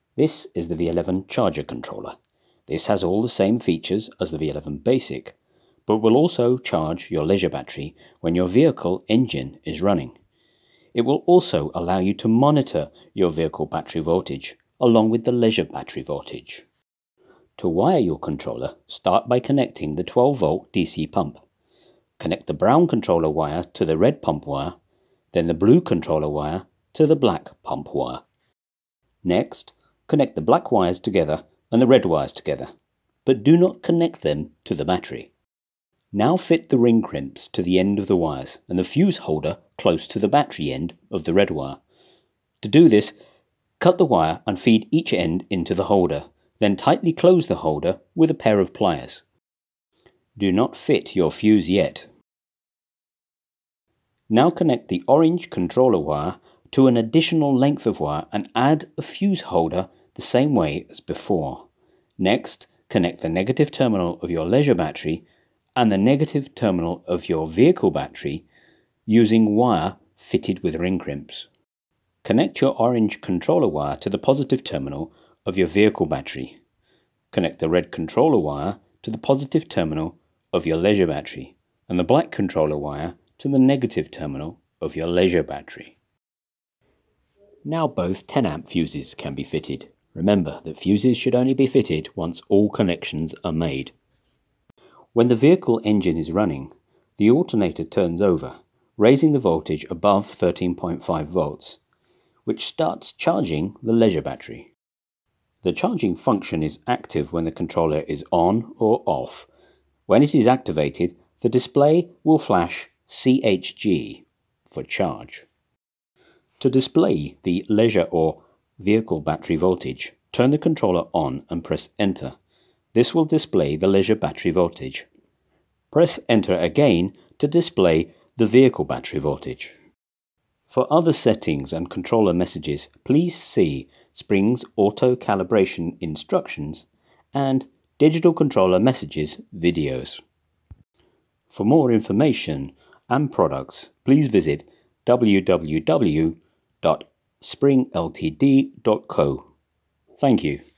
This is the V11 Charger Controller. This has all the same features as the V11 Basic, but will also charge your leisure battery when your vehicle engine is running. It will also allow you to monitor your vehicle battery voltage along with the leisure battery voltage. To wire your controller, start by connecting the 12-volt DC pump. Connect the brown controller wire to the red pump wire, then the blue controller wire to the black pump wire. Next, connect the black wires together and the red wires together, but do not connect them to the battery. Now fit the ring crimps to the end of the wires and the fuse holder close to the battery end of the red wire. To do this, cut the wire and feed each end into the holder, then tightly close the holder with a pair of pliers. Do not fit your fuse yet. Now connect the orange controller wire to an additional length of wire and add a fuse holder the same way as before. Next, connect the negative terminal of your leisure battery and the negative terminal of your vehicle battery using wire fitted with ring crimps. Connect your orange controller wire to the positive terminal of your vehicle battery. Connect the red controller wire to the positive terminal of your leisure battery and the black controller wire to the negative terminal of your leisure battery. Now both 10 amp fuses can be fitted. Remember that fuses should only be fitted once all connections are made. When the vehicle engine is running, the alternator turns over, raising the voltage above 13.5 volts, which starts charging the leisure battery. The charging function is active when the controller is on or off. When it is activated, the display will flash CHG for charge. To display the leisure or vehicle battery voltage, turn the controller on and press Enter. This will display the leisure battery voltage. Press Enter again to display the vehicle battery voltage. For other settings and controller messages, please see Spring's auto calibration instructions and digital controller messages videos. For more information and products, please visit www.springltd.co. Thank you.